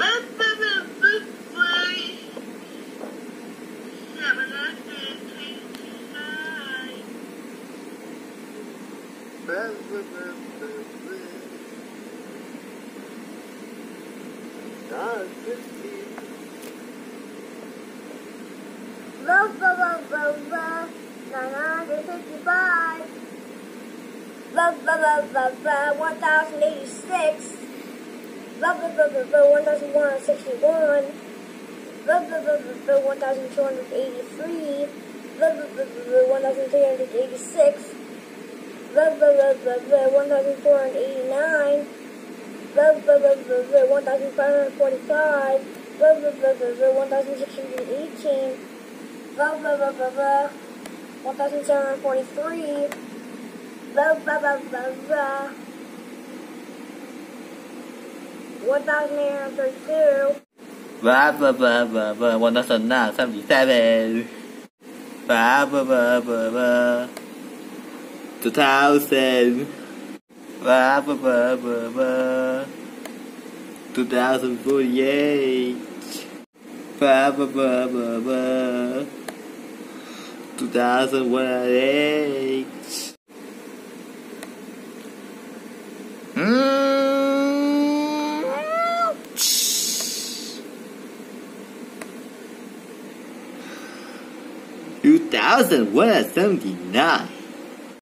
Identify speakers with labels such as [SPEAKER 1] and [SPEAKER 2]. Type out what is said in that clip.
[SPEAKER 1] Love, 955. Love, 1086. Love, 1161. Love, 1283. Love, 1386. Love, 1489. Love, 1545. Love, 1618. Love, 1743. Love, 1832.
[SPEAKER 2] 1977. 2000. 2048. 2018. 2179.